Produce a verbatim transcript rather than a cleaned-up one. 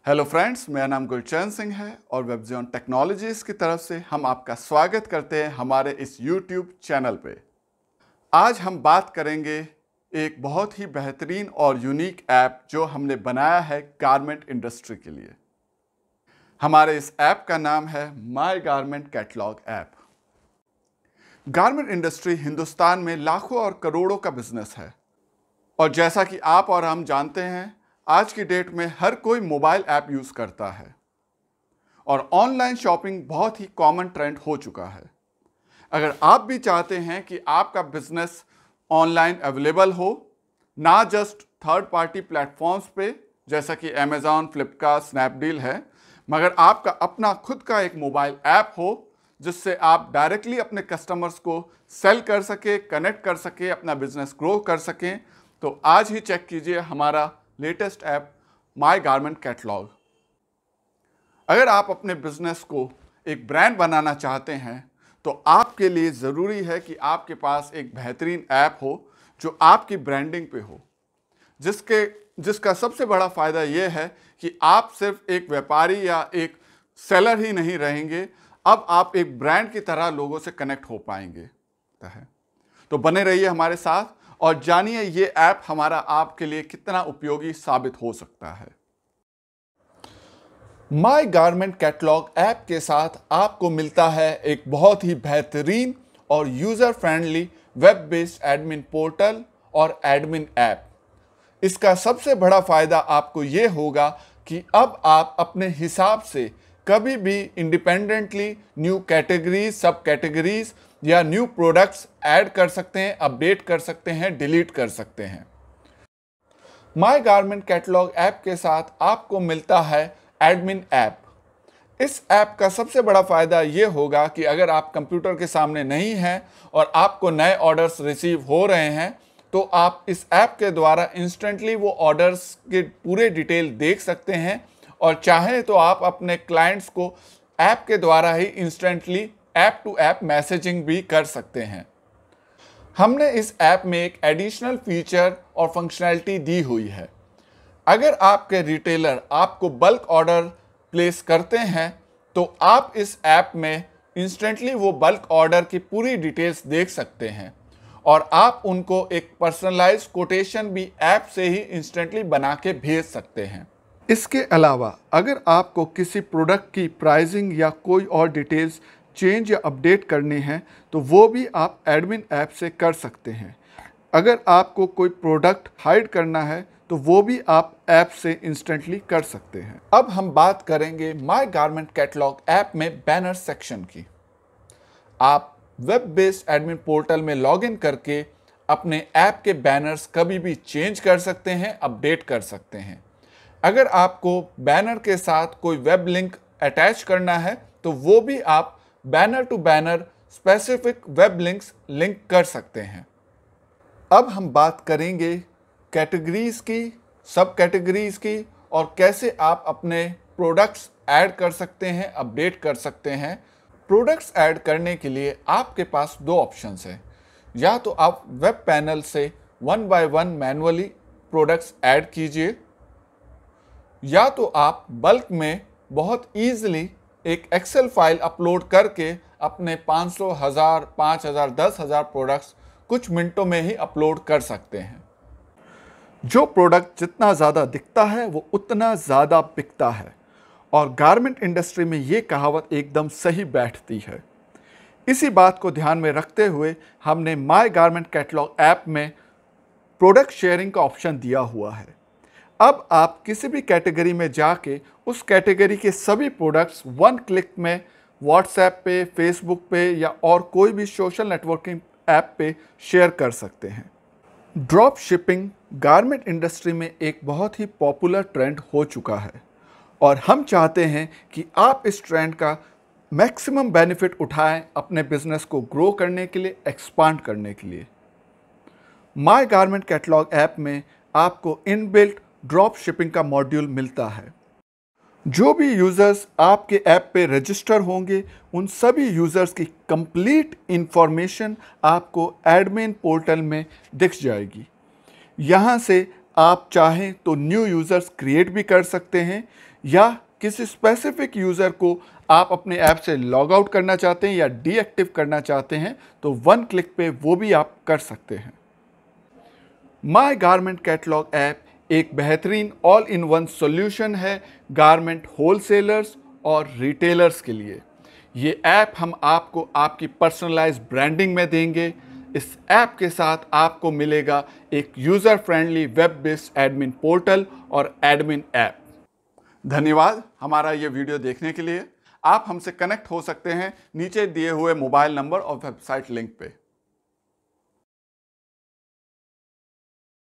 Hello friends, मेरा नाम गुलचैन सिंह है और वेबजियन टेक्नोलॉजीज की तरफ से हम आपका स्वागत करते हैं हमारे इस यूट्यूब चैनल पे। आज हम बात करेंगे एक बहुत ही बेहतरीन और यूनिक ऐप जो हमने बनाया है गारमेंट इंडस्ट्री के लिए। हमारे इस ऐप का नाम है my garment catalogue app. Garment industry Hindustan में लाखों और करोड़ों का बिजनेस है और जैसा कि आप और हम जानते हैं, आज की डेट में हर कोई मोबाइल ऐप यूज़ करता है और ऑनलाइन शॉपिंग बहुत ही कॉमन ट्रेंड हो चुका है। अगर आप भी चाहते हैं कि आपका बिजनेस ऑनलाइन अवेलेबल हो, ना जस्ट थर्ड पार्टी प्लेटफॉर्म्स पे जैसा कि अमेज़ॉन, फ्लिपकार्ट, स्नैपडील है, मगर आपका अपना खुद का एक मोबाइल ऐप हो जिससे आप डायरेक्टली अपने कस्टमर्स को सेल कर सके, कनेक्ट कर सके, अपना बिजनेस ग्रो कर सकें, तो आज ही चेक कीजिए हमारा latest app my garment catalogue. अगर आप अपने बिजनेस को एक ब्रांड बनाना चाहते हैं तो आपके लिए ज़रूरी है कि आपके पास एक बेहतरीन ऐप हो जो आपकी ब्रांडिंग पे हो, जिसके जिसका सबसे बड़ा फ़ायदा ये है कि आप सिर्फ एक व्यापारी या एक सेलर ही नहीं रहेंगे, अब आप एक ब्रांड की तरह लोगों से कनेक्ट हो पाएंगे। तो बने रहिए हमारे साथ और जानिए ये ऐप हमारा आपके लिए कितना उपयोगी साबित हो सकता है। माय गारमेंट कैटलॉग ऐप के साथ आपको मिलता है एक बहुत ही बेहतरीन और user friendly web based admin portal और एडमिन ऐप। इसका सबसे बड़ा फ़ायदा आपको ये होगा कि अब आप अपने हिसाब से कभी भी independently new categories, sub categories या न्यू प्रोडक्ट्स ऐड कर सकते हैं, अपडेट कर सकते हैं, डिलीट कर सकते हैं। माय गारमेंट कैटलॉग ऐप के साथ आपको मिलता है एडमिन ऐप। इस ऐप का सबसे बड़ा फ़ायदा ये होगा कि अगर आप कंप्यूटर के सामने नहीं हैं और आपको नए ऑर्डर्स रिसीव हो रहे हैं तो आप इस ऐप के द्वारा इंस्टेंटली वो ऑर्डर्स के पूरे डिटेल देख सकते हैं और चाहें तो आप अपने क्लाइंट्स को ऐप के द्वारा ही instantly app to app messaging भी कर सकते हैं। हमने इस ऐप में एक एडिशनल फीचर और फंक्शनैलिटी दी हुई है। अगर आपके रिटेलर आपको बल्क ऑर्डर प्लेस करते हैं तो आप इस ऐप में इंस्टेंटली वो बल्क ऑर्डर की पूरी डिटेल्स देख सकते हैं और आप उनको एक पर्सनलाइज कोटेशन भी ऐप से ही इंस्टेंटली बना के भेज सकते हैं। इसके अलावा अगर आपको किसी प्रोडक्ट की प्राइसिंग या कोई और डिटेल्स चेंज या अपडेट करनी है तो वो भी आप एडमिन ऐप से कर सकते हैं। अगर आपको कोई प्रोडक्ट हाइड करना है तो वो भी आप ऐप से इंस्टेंटली कर सकते हैं। अब हम बात करेंगे माय गारमेंट कैटलॉग ऐप में बैनर सेक्शन की। आप वेब बेस्ड एडमिन पोर्टल में लॉगिन करके अपने ऐप के बैनर्स कभी भी चेंज कर सकते हैं, अपडेट कर सकते हैं। अगर आपको बैनर के साथ कोई वेब लिंक अटैच करना है तो वो भी आप banner to banner specific web links link कर सकते हैं। अब हम बात करेंगे कैटेगरीज की, सब कैटेगरीज की और कैसे आप अपने प्रोडक्ट्स ऐड कर सकते हैं, अपडेट कर सकते हैं। प्रोडक्ट्स ऐड करने के लिए आपके पास दो ऑप्शंस हैं। या तो आप वेब पैनल से one by one manually products add कीजिए, या तो आप बल्क में बहुत ईजिली एक एक्सेल फाइल अपलोड करके अपने पाँच सौ, हज़ार, पाँच हज़ार, दस हज़ार प्रोडक्ट्स कुछ मिनटों में ही अपलोड कर सकते हैं। जो प्रोडक्ट जितना ज़्यादा दिखता है वो उतना ज़्यादा बिकता है और गारमेंट इंडस्ट्री में ये कहावत एकदम सही बैठती है। इसी बात को ध्यान में रखते हुए हमने माय गारमेंट कैटलॉग ऐप में प्रोडक्ट शेयरिंग का ऑप्शन दिया हुआ है। अब आप किसी भी कैटेगरी में जाके उस कैटेगरी के सभी प्रोडक्ट्स वन क्लिक में व्हाट्सएप पे, फेसबुक पे या और कोई भी सोशल नेटवर्किंग ऐप पे शेयर कर सकते हैं। ड्रॉप शिपिंग गारमेंट इंडस्ट्री में एक बहुत ही पॉपुलर ट्रेंड हो चुका है और हम चाहते हैं कि आप इस ट्रेंड का मैक्सिमम बेनिफिट उठाएं अपने बिजनेस को ग्रो करने के लिए, एक्सपांड करने के लिए। माय गारमेंट कैटलॉग ऐप में आपको इनबिल्ट ड्रॉप शिपिंग का मॉड्यूल मिलता है। जो भी यूज़र्स आपके ऐप पे रजिस्टर होंगे उन सभी यूज़र्स की कंप्लीट इंफॉर्मेशन आपको एडमिन पोर्टल में दिख जाएगी। यहाँ से आप चाहें तो न्यू यूज़र्स क्रिएट भी कर सकते हैं, या किसी स्पेसिफिक यूज़र को आप अपने ऐप से लॉग आउट करना चाहते हैं या डीएक्टिव करना चाहते हैं तो वन क्लिक पे वो भी आप कर सकते हैं। माय गारमेंट कैटलॉग ऐप एक बेहतरीन ऑल इन वन सॉल्यूशन है गारमेंट होलसेलर्स और रिटेलर्स के लिए। ये ऐप हम आपको आपकी पर्सनलाइज्ड ब्रांडिंग में देंगे। इस ऐप के साथ आपको मिलेगा एक user friendly web based admin portal और एडमिन ऐप। धन्यवाद हमारा ये वीडियो देखने के लिए। आप हमसे कनेक्ट हो सकते हैं नीचे दिए हुए मोबाइल नंबर और वेबसाइट लिंक पे।